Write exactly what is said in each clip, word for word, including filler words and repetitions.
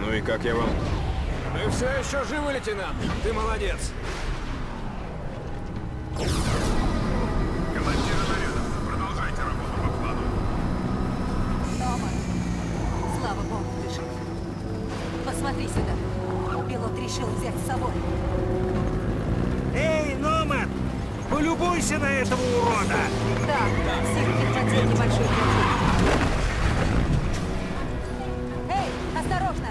Ну и как я вам? Вы все еще живы, лейтенант? Ты молодец. Командир нарядов, продолжайте работу по плану. Дома. Слава богу, ты жив. Посмотри сюда. Пилот решил взять с собой. Эй, Номад! Полюбуйся на этого урода! Да, Сир прихватил небольшой против. Эй, осторожно!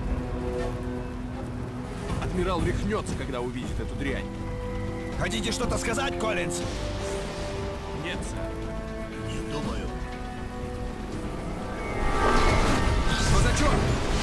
Адмирал рехнется, когда увидит эту дрянь. Хотите что-то сказать, Коллинз? Нет, сэр. Не думаю. Что за черт?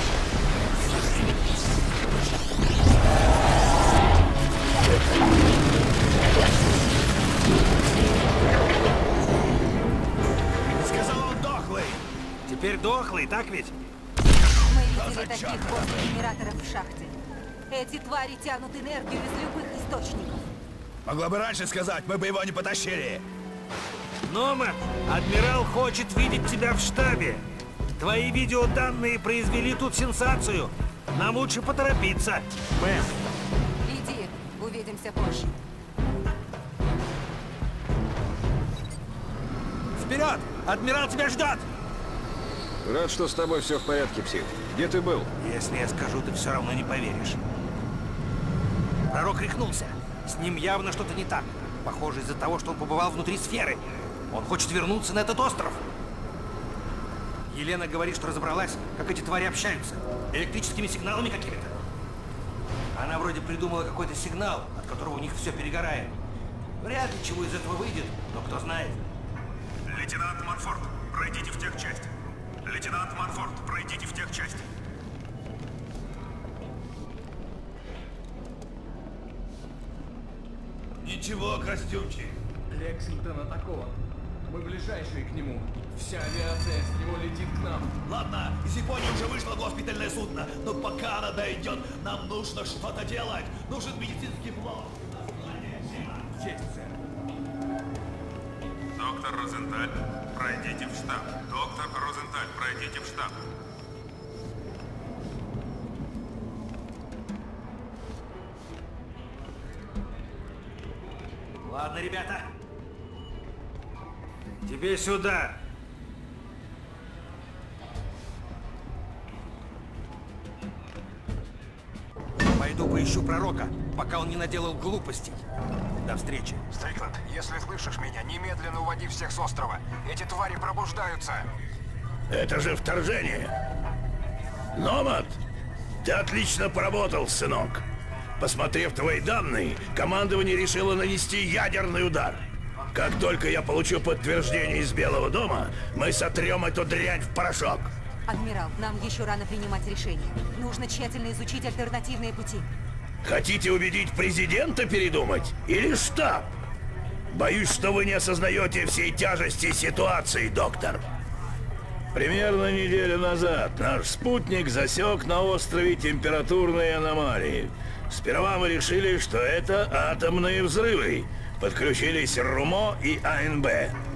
Сказал он дохлый. Теперь дохлый, так ведь? Мы видели таких после генераторов в шахте. Эти твари тянут энергию из любых источников. Могла бы раньше сказать, мы бы его не потащили. Номад, адмирал хочет видеть тебя в штабе. Твои видеоданные произвели тут сенсацию. Нам лучше поторопиться. Мэм. Иди, увидимся позже. Вперед! Адмирал тебя ждет! Рад, что с тобой все в порядке, псих. Где ты был? Если я скажу, ты все равно не поверишь. Пророк рехнулся. С ним явно что-то не так. Похоже, из-за того, что он побывал внутри сферы. Он хочет вернуться на этот остров. Елена говорит, что разобралась, как эти твари общаются. Электрическими сигналами какими-то. Она вроде придумала какой-то сигнал, от которого у них все перегорает. Вряд ли чего из этого выйдет, но кто знает. Лейтенант Манфорд, пройдите в техчасть. Лейтенант Манфорд, пройдите в техчасть. Ничего, костюмчик. Лексингтон атакован. Мы ближайшие к нему. Вся авиация с него летит к нам. Ладно, из Японии уже вышло госпитальное судно, но пока она дойдет, нам нужно что-то делать. Нужен медицинский флот. Честь, сэр. Доктор Розенталь, пройдите в штаб. Доктор Розенталь, пройдите в штаб. Ладно, ребята. Тебе сюда. Пойду поищу пророка, пока он не наделал глупостей. До встречи. Стрикленд, если слышишь меня, немедленно уводи всех с острова. Эти твари пробуждаются. Это же вторжение. Номад, ты отлично поработал, сынок. Посмотрев твои данные, командование решило нанести ядерный удар. Как только я получу подтверждение из Белого дома, мы сотрем эту дрянь в порошок. Адмирал, нам еще рано принимать решение. Нужно тщательно изучить альтернативные пути. Хотите убедить президента передумать? Или штаб? Боюсь, что вы не осознаете всей тяжести ситуации, доктор. Примерно неделю назад наш спутник засек на острове температурные аномалии. Сперва мы решили, что это атомные взрывы. Подключились РУМО и АНБ.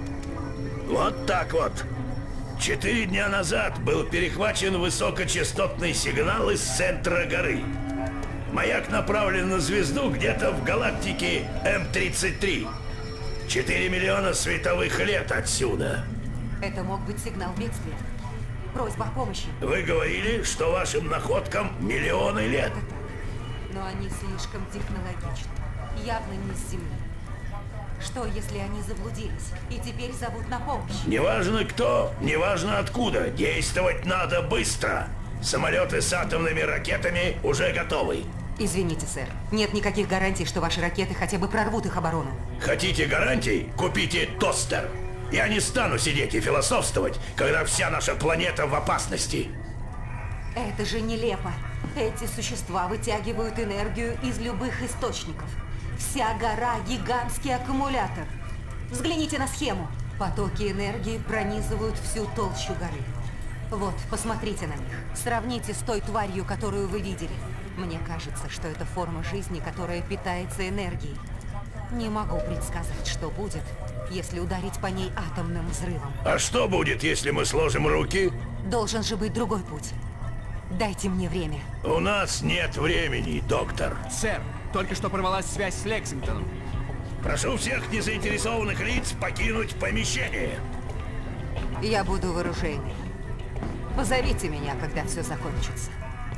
Вот так вот. Четыре дня назад был перехвачен высокочастотный сигнал из центра горы. Маяк направлен на звезду где-то в галактике М тридцать три. Четыре миллиона световых лет отсюда. Это мог быть сигнал бедствия. Просьба о помощи. Вы говорили, что вашим находкам миллионы лет. Это так. Но они слишком технологичны. Явно не с Земли. Что, если они заблудились и теперь зовут на помощь? Неважно кто, неважно откуда, действовать надо быстро. Самолеты с атомными ракетами уже готовы. Извините, сэр. Нет никаких гарантий, что ваши ракеты хотя бы прорвут их оборону. Хотите гарантий? Купите тостер. Я не стану сидеть и философствовать, когда вся наша планета в опасности. Это же нелепо. Эти существа вытягивают энергию из любых источников. Вся гора – гигантский аккумулятор. Взгляните на схему. Потоки энергии пронизывают всю толщу горы. Вот, посмотрите на них. Сравните с той тварью, которую вы видели. Мне кажется, что это форма жизни, которая питается энергией. Не могу предсказать, что будет, если ударить по ней атомным взрывом. А что будет, если мы сложим руки? Должен же быть другой путь. Дайте мне время. У нас нет времени, доктор. Сэр, только что порвалась связь с Лексингтоном. Прошу всех незаинтересованных лиц покинуть помещение. Я буду вооруженной. Позовите меня, когда все закончится.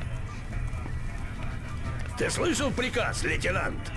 Ты слышал приказ, лейтенант?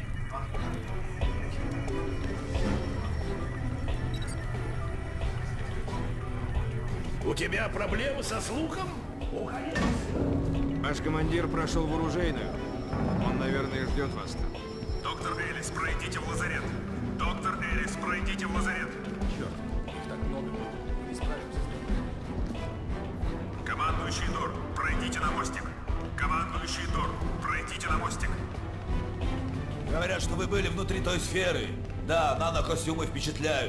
У тебя проблемы со слухом? Уходи. Ваш командир прошел в оружейную. Он, наверное, ждет вас там. Доктор Элис, пройдите в лазарет. Доктор Элис, пройдите в лазарет. Черт, их так много. Не справимся с ними. Командующий Дор, пройдите на мостик. Командующий Дор, пройдите на мостик. Говорят, что вы были внутри той сферы. Да, нанокостюмы впечатляют.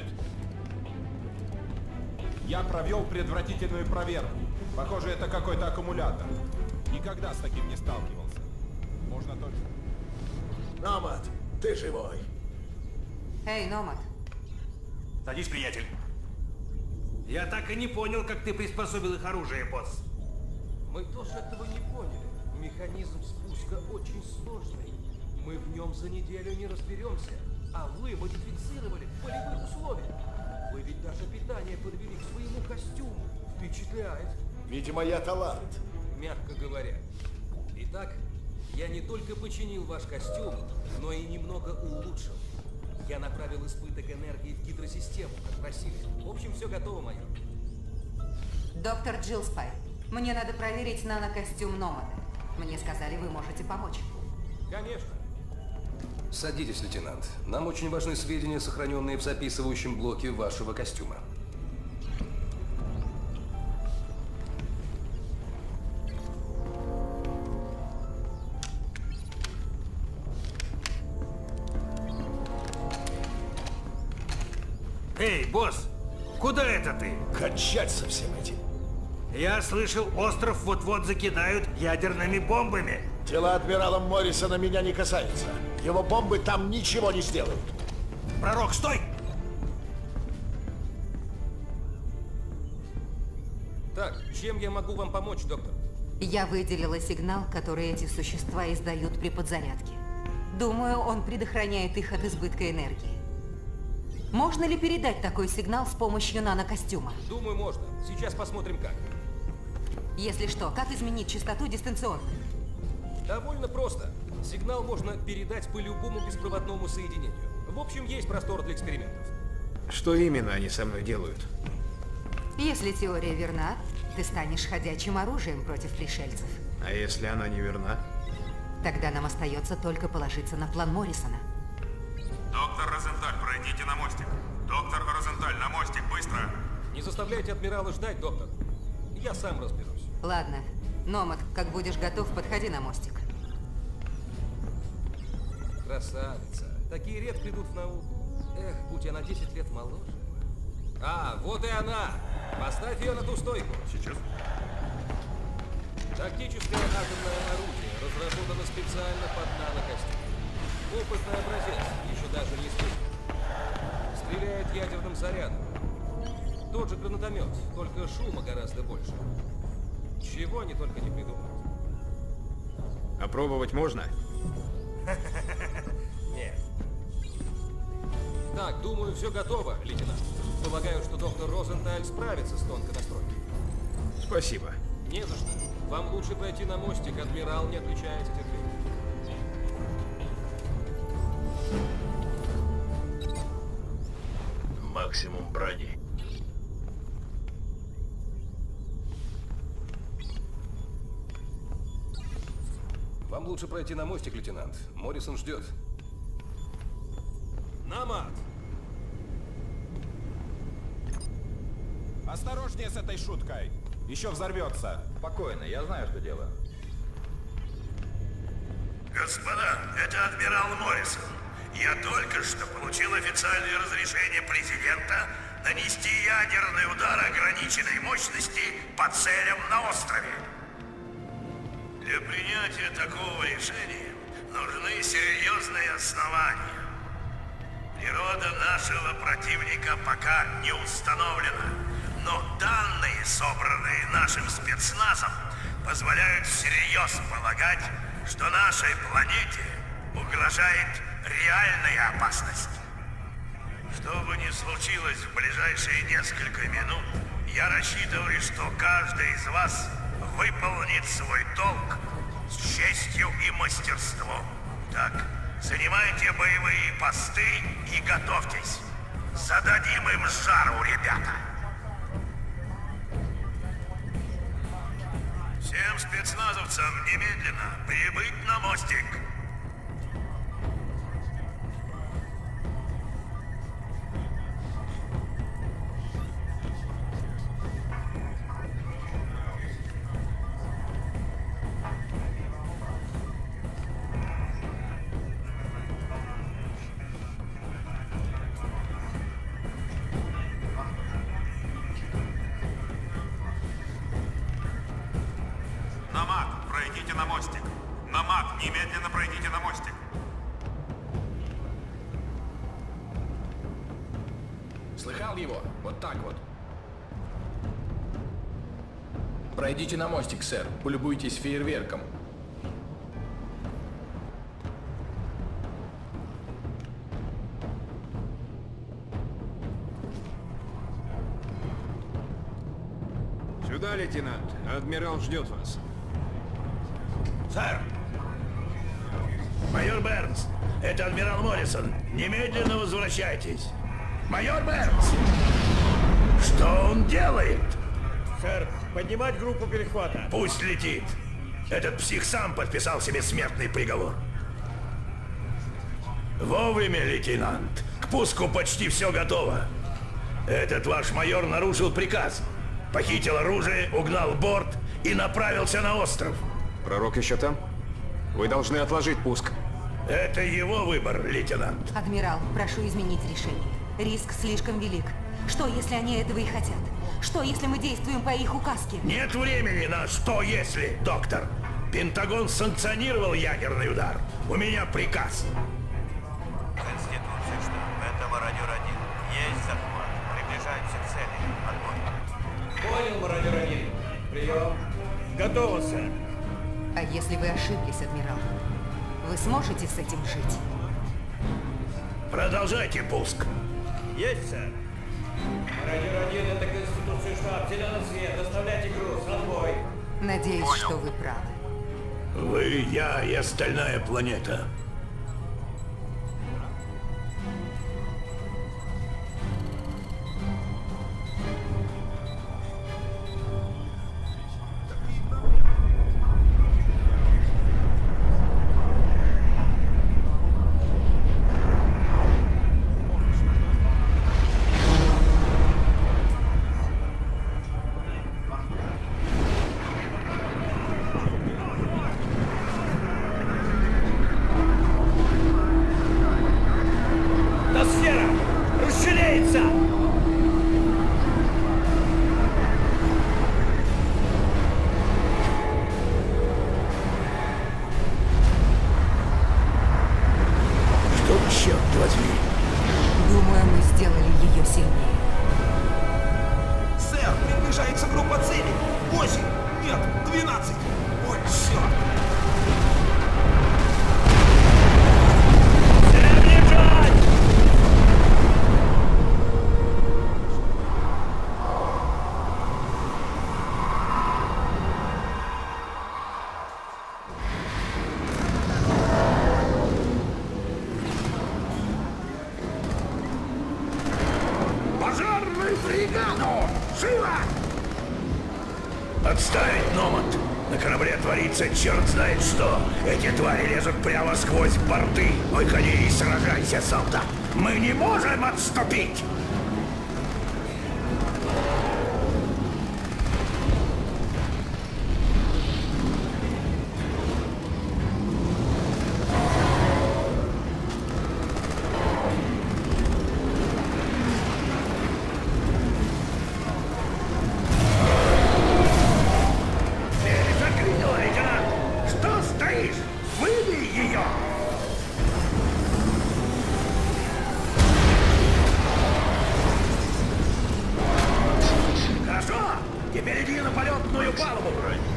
Я провел предварительную проверку. Похоже, это какой-то аккумулятор. Никогда с таким не сталкивался. Можно только... Номад, ты живой. Эй, Номад. Садись, приятель. Я так и не понял, как ты приспособил их оружие, босс. Мы тоже этого не поняли. Механизм спуска очень сложный. Мы в нем за неделю не разберемся. А вы модифицировали полевые условия. Вы ведь даже питание подвели к своему костюму. Впечатляет. Видимо, я талант. Мягко говоря. Итак, я не только починил ваш костюм, но и немного улучшил. Я направил избыток энергии в гидросистему, как просили. В общем, все готово, майор. Доктор Джилспай, мне надо проверить нанокостюм Номада. Мне сказали, вы можете помочь. Конечно. Садитесь, лейтенант. Нам очень важны сведения, сохраненные в записывающем блоке вашего костюма. Эй, босс, куда это ты? Кончать со всем этим. Я слышал, остров вот-вот закидают ядерными бомбами. Дела адмирала Моррисона меня не касаются. Его бомбы там ничего не сделают. Пророк, стой! Так, чем я могу вам помочь, доктор? Я выделила сигнал, который эти существа издают при подзарядке. Думаю, он предохраняет их от избытка энергии. Можно ли передать такой сигнал с помощью нанокостюма? Думаю, можно. Сейчас посмотрим как. Если что, как изменить частоту дистанционно? Довольно просто. Сигнал можно передать по любому беспроводному соединению. В общем, есть простор для экспериментов. Что именно они со мной делают? Если теория верна, ты станешь ходячим оружием против пришельцев. А если она не верна? Тогда нам остается только положиться на план Моррисона. Доктор Розенталь, пройдите на мостик. Доктор Розенталь, на мостик, быстро. Не заставляйте адмирала ждать, доктор. Я сам разберусь. Ладно. Номад, как будешь готов, подходи на мостик. Красавица. Такие редко идут в науку. Эх, будь я на десять лет моложе. А, вот и она. Поставь ее на ту стойку. Сейчас. Тактическое атомное орудие разработано специально под нанокостюм. Опытный образец, еще даже не испытан. Стреляет ядерным зарядом. Тот же гранатомет, только шума гораздо больше. Чего они только не придумают. Опробовать можно? Нет. Так, думаю, все готово, лейтенант. Полагаю, что доктор Розенталь справится с тонкой настройкой. Спасибо. Не за что. Вам лучше пройти на мостик, адмирал не отличается терпением. Максимум брони. Вам лучше пройти на мостик, лейтенант. Моррисон ждет. Номад! Осторожнее с этой шуткой. Еще взорвется. Спокойно, я знаю, что делаю. Господа, это адмирал Моррисон. Я только что получил официальное разрешение президента нанести ядерный удар ограниченной мощности по целям на острове. Для принятия такого решения нужны серьезные основания. Природа нашего противника пока не установлена, но данные, собранные нашим спецназом, позволяют всерьез полагать, что нашей планете угрожает реальная опасность. Что бы ни случилось в ближайшие несколько минут, я рассчитываю, что каждый из вас выполнит свой долг с честью и мастерством. Так, занимайте боевые посты и готовьтесь. Зададим им жару, ребята. Всем спецназовцам немедленно прибыть на мостик. Намат, пройдите на мостик. Намат, немедленно пройдите на мостик. Слыхал его? Вот так вот. Пройдите на мостик, сэр. Полюбуйтесь фейерверком. Сюда, лейтенант. Адмирал ждет вас. Сэр! Майор Бернс, это адмирал Моррисон. Немедленно возвращайтесь. Майор Бернс! Что он делает? Сэр, поднимать группу перехвата. Пусть летит. Этот псих сам подписал себе смертный приговор. Вовремя, лейтенант. К пуску почти все готово. Этот ваш майор нарушил приказ. Похитил оружие, угнал борт и направился на остров. Пророк еще там? Вы должны отложить пуск. Это его выбор, лейтенант. Адмирал, прошу изменить решение. Риск слишком велик. Что, если они этого и хотят? Что, если мы действуем по их указке? Нет времени на «что если», доктор. Пентагон санкционировал ядерный удар. У меня приказ. Конституция штаб. Это мародер один. Есть захват. Приближаемся к цели. Огонь. Понял, мародер один. Прием. Готово, сэр. А если вы ошиблись, адмирал? Вы сможете с этим жить? Продолжайте пуск. Есть, сэр. Мародер один, это Конституция штаб. Зеленый свет. Доставляйте груз. Отбой. Надеюсь, Понял. Что вы правы. Вы, я и остальная планета. Отставить, Номад! На корабле творится черт знает что. Эти твари лезут прямо сквозь борты. Выходи и сражайся, солдат. Мы не можем отступить! Теперь иди на полетную палубу.